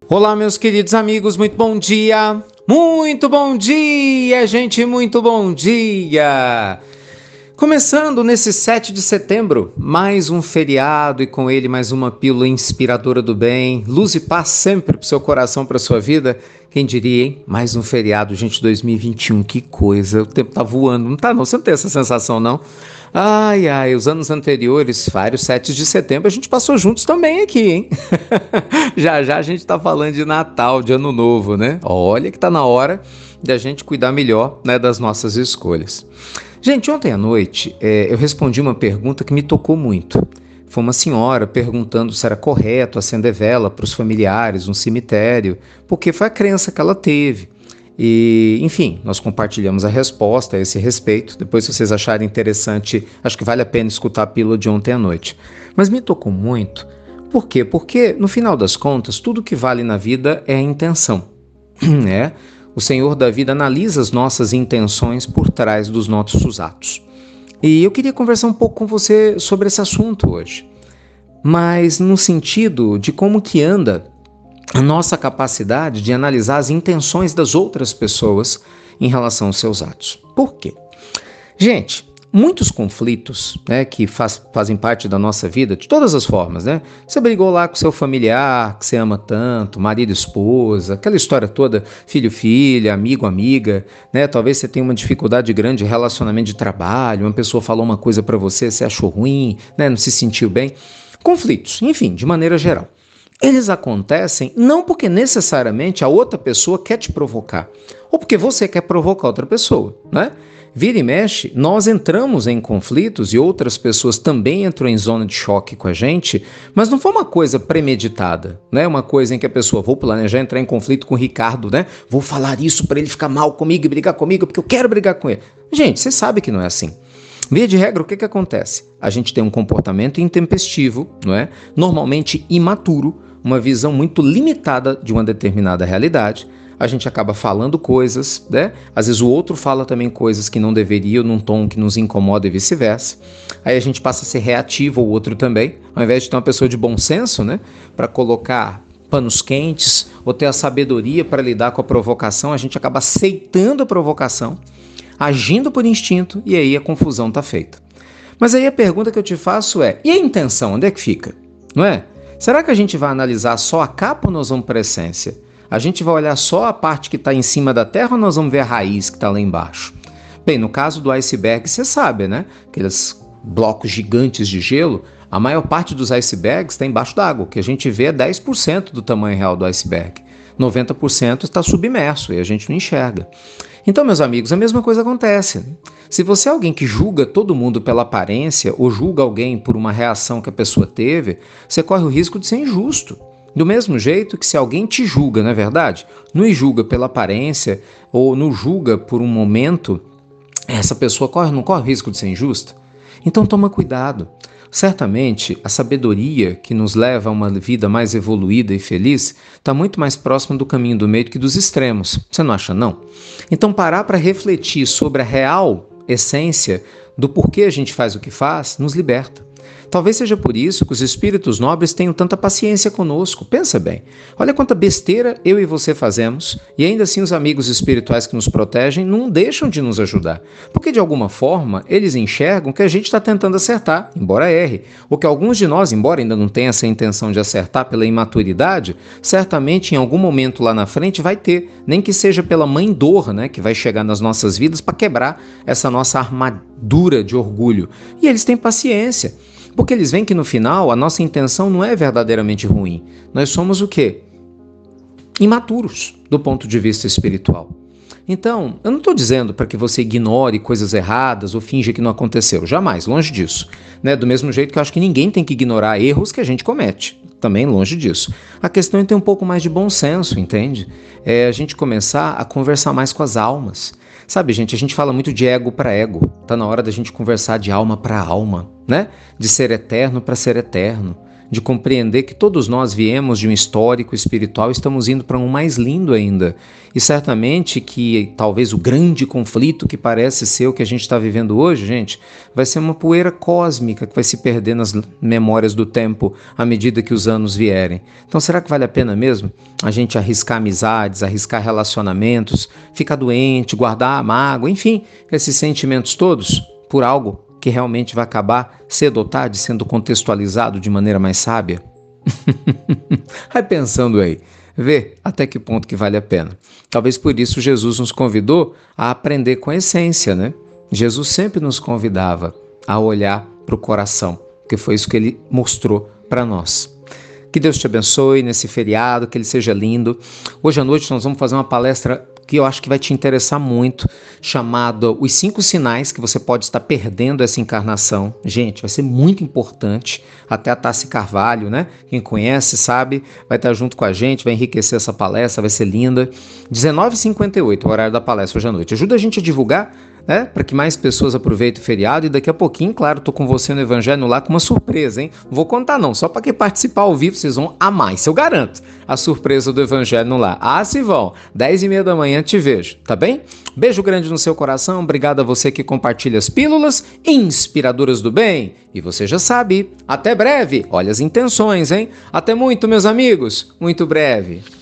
Olá, meus queridos amigos, muito bom dia! Muito bom dia, gente, muito bom dia! Começando nesse 7 de setembro, mais um feriado e com ele mais uma pílula inspiradora do bem, luz e paz sempre para o seu coração, para a sua vida. Quem diria, hein? Mais um feriado, gente, 2021, que coisa, o tempo tá voando, não tá não? Você não tem essa sensação, não? Ai, os anos anteriores, vários 7 de setembro, a gente passou juntos também aqui, hein? Já já a gente tá falando de Natal, de Ano Novo, né? Olha que tá na hora de a gente cuidar melhor, né, das nossas escolhas. Gente, ontem à noite eu respondi uma pergunta que me tocou muito. Foi uma senhora perguntando se era correto acender vela para os familiares no cemitério, porque foi a crença que ela teve. E, enfim, nós compartilhamos a resposta a esse respeito. Depois, se vocês acharem interessante, acho que vale a pena escutar a pílula de ontem à noite. Mas me tocou muito. Por quê? Porque, no final das contas, tudo que vale na vida é a intenção. né? O Senhor da vida analisa as nossas intenções por trás dos nossos atos. E eu queria conversar um pouco com você sobre esse assunto hoje, mas no sentido de como que anda a nossa capacidade de analisar as intenções das outras pessoas em relação aos seus atos. Por quê? Gente, muitos conflitos, né, que fazem parte da nossa vida, de todas as formas, né? Você brigou lá com seu familiar, que você ama tanto, marido, esposa, aquela história toda, filho, filha, amigo, amiga, né? Talvez você tenha uma dificuldade grande de relacionamento de trabalho, uma pessoa falou uma coisa pra você, você achou ruim, né? Não se sentiu bem. Conflitos, enfim, de maneira geral. Eles acontecem não porque necessariamente a outra pessoa quer te provocar, ou porque você quer provocar outra pessoa, né? Vira e mexe, nós entramos em conflitos e outras pessoas também entram em zona de choque com a gente, mas não foi uma coisa premeditada, né? Uma coisa em que a pessoa, vou planejar entrar em conflito com o Ricardo, né? Vou falar isso para ele ficar mal comigo e brigar comigo porque eu quero brigar com ele. Gente, você sabe que não é assim. Via de regra, o que acontece? A gente tem um comportamento intempestivo, não é? Normalmente imaturo, uma visão muito limitada de uma determinada realidade. A gente acaba falando coisas, né? Às vezes o outro fala também coisas que não deveria, num tom que nos incomoda e vice-versa. Aí a gente passa a ser reativo ao outro também, ao invés de ter uma pessoa de bom senso, né? Para colocar panos quentes ou ter a sabedoria para lidar com a provocação, a gente acaba aceitando a provocação, agindo por instinto, e aí a confusão está feita. Mas aí a pergunta que eu te faço é, e a intenção, onde é que fica? Não é? Será que a gente vai analisar só a capa ou nós vamos para a essência? A gente vai olhar só a parte que está em cima da terra ou nós vamos ver a raiz que está lá embaixo? Bem, no caso do iceberg, você sabe, né? Aqueles blocos gigantes de gelo, a maior parte dos icebergs está embaixo d'água. O que a gente vê é 10% do tamanho real do iceberg. 90% está submerso e a gente não enxerga. Então, meus amigos, a mesma coisa acontece. Se você é alguém que julga todo mundo pela aparência ou julga alguém por uma reação que a pessoa teve, você corre o risco de ser injusto. Do mesmo jeito que se alguém te julga, não é verdade? Não julga pela aparência ou não julga por um momento, essa pessoa não corre o risco de ser injusta? Então toma cuidado. Certamente, a sabedoria que nos leva a uma vida mais evoluída e feliz está muito mais próxima do caminho do meio que dos extremos. Você não acha, não? Então, parar para refletir sobre a real essência do porquê a gente faz o que faz, nos liberta. Talvez seja por isso que os espíritos nobres tenham tanta paciência conosco. Pensa bem, olha quanta besteira eu e você fazemos e ainda assim os amigos espirituais que nos protegem não deixam de nos ajudar. Porque de alguma forma eles enxergam que a gente está tentando acertar, embora erre. Ou que alguns de nós, embora ainda não tenham essa intenção de acertar pela imaturidade, certamente em algum momento lá na frente vai ter, nem que seja pela mãe dor, né, que vai chegar nas nossas vidas para quebrar essa nossa armadura de orgulho. E eles têm paciência. Porque eles veem que no final a nossa intenção não é verdadeiramente ruim. Nós somos o quê? Imaturos do ponto de vista espiritual. Então, eu não estou dizendo para que você ignore coisas erradas ou finja que não aconteceu. Jamais, longe disso. Né? Do mesmo jeito que eu acho que ninguém tem que ignorar erros que a gente comete. Também longe disso. A questão é ter um pouco mais de bom senso, entende? É a gente começar a conversar mais com as almas. Sabe, gente, a gente fala muito de ego para ego. Tá na hora da gente conversar de alma para alma, né? De ser eterno para ser eterno. de compreender que todos nós viemos de um histórico espiritual e estamos indo para um mais lindo ainda. E certamente que talvez o grande conflito que parece ser o que a gente está vivendo hoje, gente, vai ser uma poeira cósmica que vai se perder nas memórias do tempo à medida que os anos vierem. Então será que vale a pena mesmo a gente arriscar amizades, arriscar relacionamentos, ficar doente, guardar a mágoa, enfim, esses sentimentos todos por algo que realmente vai acabar cedo ou tarde sendo contextualizado de maneira mais sábia? Vai pensando aí, vê até que ponto que vale a pena. Talvez por isso Jesus nos convidou a aprender com a essência, né? Jesus sempre nos convidava a olhar para o coração, porque foi isso que ele mostrou para nós. Que Deus te abençoe nesse feriado, que ele seja lindo. Hoje à noite nós vamos fazer uma palestra que eu acho que vai te interessar muito, chamada Os 5 Sinais que você pode estar perdendo essa encarnação. Gente, vai ser muito importante. Até a Tassi Carvalho, né? Quem conhece sabe, vai estar junto com a gente, vai enriquecer essa palestra, vai ser linda. 19h58, o horário da palestra hoje à noite. Ajuda a gente a divulgar, né? Para que mais pessoas aproveitem o feriado. E daqui a pouquinho, claro, tô com você no Evangelho no Lar com uma surpresa, hein? Não vou contar não, só para quem participar ao vivo vocês vão amar, isso eu garanto. A surpresa do Evangelho no Lar. Ah, se vão. 10h30 da manhã te vejo, tá bem? Beijo grande no seu coração, obrigado a você que compartilha as pílulas inspiradoras do bem. E você já sabe, até breve. Olha as intenções, hein? Até muito, meus amigos, muito breve.